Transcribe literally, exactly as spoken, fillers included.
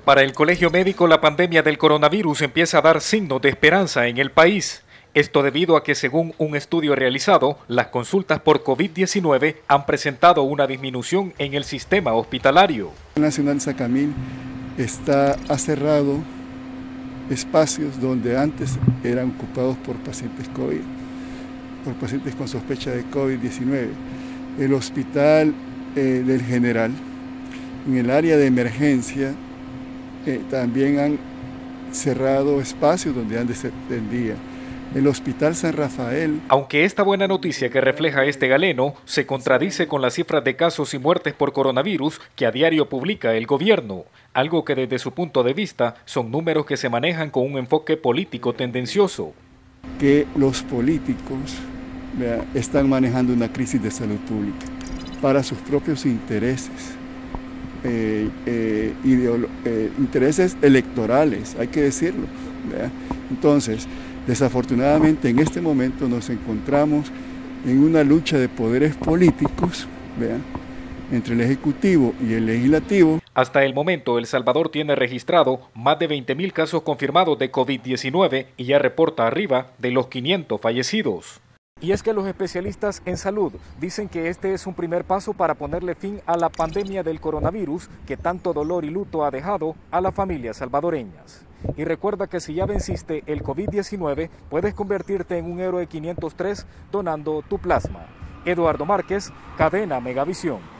Para el Colegio Médico, la pandemia del coronavirus empieza a dar signos de esperanza en el país. Esto debido a que, según un estudio realizado, las consultas por COVID diecinueve han presentado una disminución en el sistema hospitalario. El Nacional Sacamil está, ha cerrado espacios donde antes eran ocupados por pacientes COVID, por pacientes con sospecha de COVID diecinueve. El Hospital eh, del General, en el área de emergencia, eh, también han cerrado espacios donde antes se atendía. El Hospital San Rafael. Aunque esta buena noticia que refleja este galeno se contradice con las cifras de casos y muertes por coronavirus que a diario publica el gobierno, algo que desde su punto de vista son números que se manejan con un enfoque político tendencioso. Que los políticos vea, están manejando una crisis de salud pública para sus propios intereses, eh, eh, eh, intereses electorales, hay que decirlo. Vea. Entonces, desafortunadamente en este momento nos encontramos en una lucha de poderes políticos, ¿vean?, entre el Ejecutivo y el Legislativo. Hasta el momento, El Salvador tiene registrado más de veinte mil casos confirmados de COVID diecinueve y ya reporta arriba de los quinientos fallecidos. Y es que los especialistas en salud dicen que este es un primer paso para ponerle fin a la pandemia del coronavirus que tanto dolor y luto ha dejado a las familias salvadoreñas. Y recuerda que si ya venciste el COVID diecinueve, puedes convertirte en un héroe quinientos tres donando tu plasma. Eduardo Márquez, Cadena Megavisión.